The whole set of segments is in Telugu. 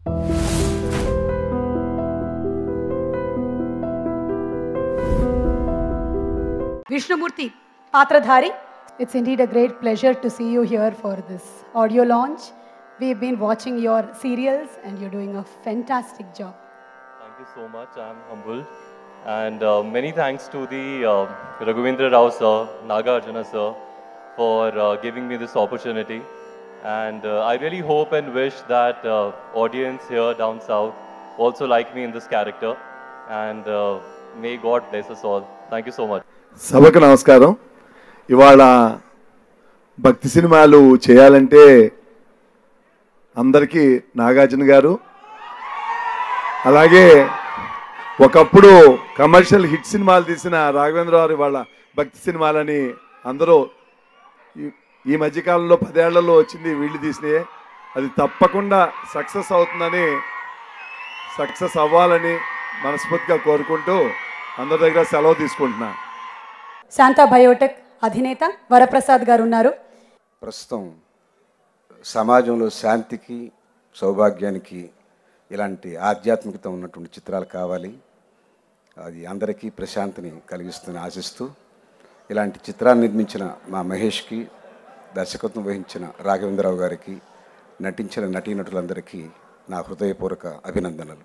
Vishnumurthy Patradhari, it's indeed a great pleasure to see you here for this audio launch. We've been watching your serials and you're doing a fantastic job. Thank you so much. I'm humbled. And many thanks to the Raghavendra Rao sir, Nagarjuna sir, for giving me this opportunity. And I really hope and wish that audience here down south also like me in this character. And may God bless us all. Thank you so much. సభకు నమస్కారం. ఇవాళ భక్తి సినిమాలు చేయాలంటే అందరికీ నాగార్జున గారు, అలాగే ఒకప్పుడు కమర్షియల్ హిట్ సినిమాలు తీసిన రాఘవేంద్ర గారు ఇవాళ భక్తి సినిమాలని అందరూ ఈ మధ్యకాలంలో 10 ఏళ్లలో వచ్చింది వీళ్ళు తీసినాయే. అది తప్పకుండా సక్సెస్ అవుతుందని, సక్సెస్ అవ్వాలని మనస్ఫూర్తిగా కోరుకుంటూ అందరి దగ్గర సెలవు తీసుకుంటున్నా. శాంతా బయోటెక్ అధినేత వరప్రసాద్ గారు ఉన్నారు. ప్రస్తుతం సమాజంలో శాంతికి, సౌభాగ్యానికి ఇలాంటి ఆధ్యాత్మికత ఉన్నటువంటి చిత్రాలు కావాలి. అది అందరికీ ప్రశాంతిని కలిగిస్తుందని ఆశిస్తూ ఇలాంటి చిత్రాన్ని నిర్మించిన మా మహేష్కి, దర్శకత్వం వహించిన రాఘవేంద్రరావు గారికి, నటించిన నటీనటులందరికీ నా హృదయపూర్వక అభినందనలు.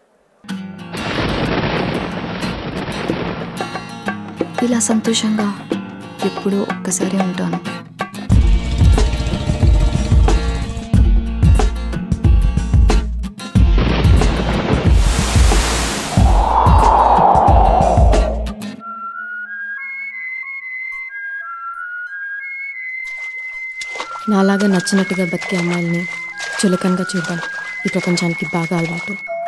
ఇలా సంతోషంగా ఎప్పుడూ ఒక్కసారి ఉంటాను. నాలాగా నచ్చినట్టుగా బతికే అమ్మాయిల్ని చులకనగా చూడడం ఈ ప్రపంచానికి బాగా అలవాటు.